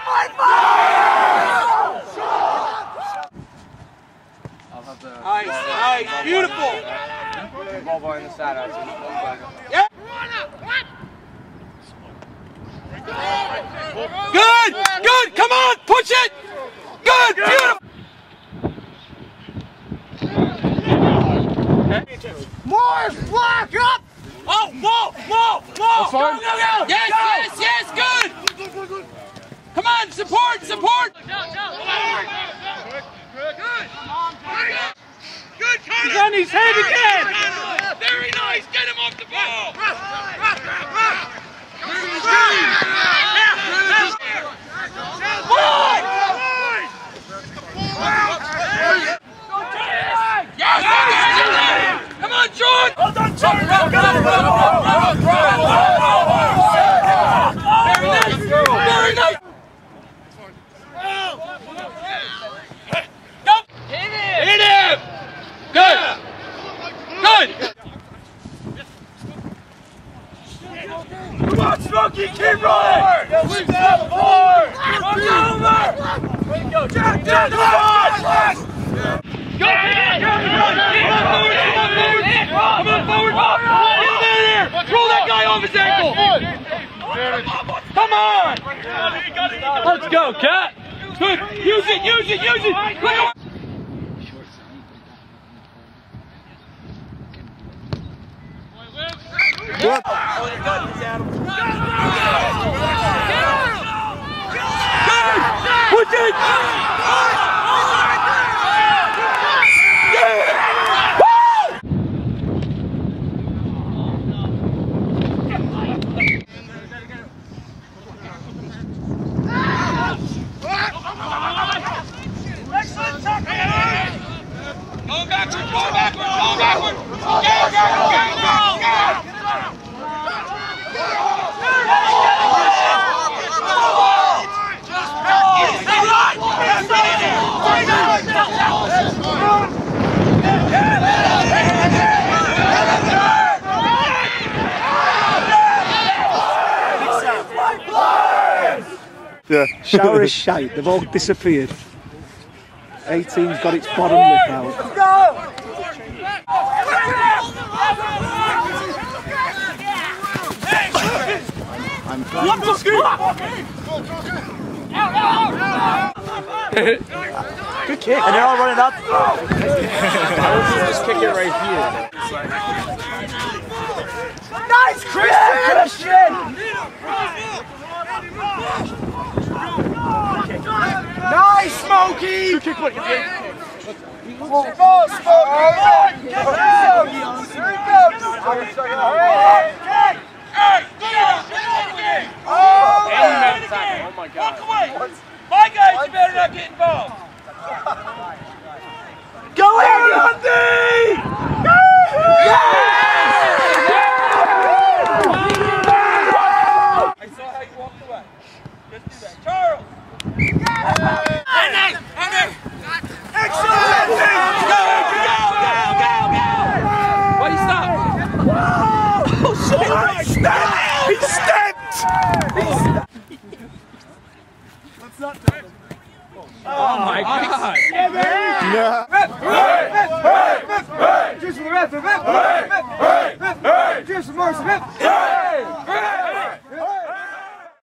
Nice, beautiful. Ball boy in the side. Yep. Good, good, come on, push it. Good, beautiful. More, block up. Oh, more. Go, go. Yes, good. Come on, support. Good, Connor. He's on his head again. Very nice, get him off the ball. Come on, George! Well done, George! Very nice! Go! Hit him! Good! Come on, Smokey, keep rolling! Swing down the board! Run over! Go, Jack! Come on! Go! Come on forward! Get there! Roll that guy off his ankle! Come on! Let's go, Cat! Good! Use it! Good! Push it! Going backward! Go! Yeah. Shower is shite, they've all disappeared. 18's got its bottom lip out. Let's go! Good kick. And they're all running up. I was just kick it right here. Nice, Christian! Nice, Smokey! Good kick, look. Go, Smokey! Get down! Here he goes! Oh my God. Walk away! My guys, you better not get involved! Go in, Andy! I saw how you walked away. Just do that. Charles! Andy! Excellent! Go! Why you stop? Oh, shit! He stepped! Let's not do it. Oh my God! Yeah.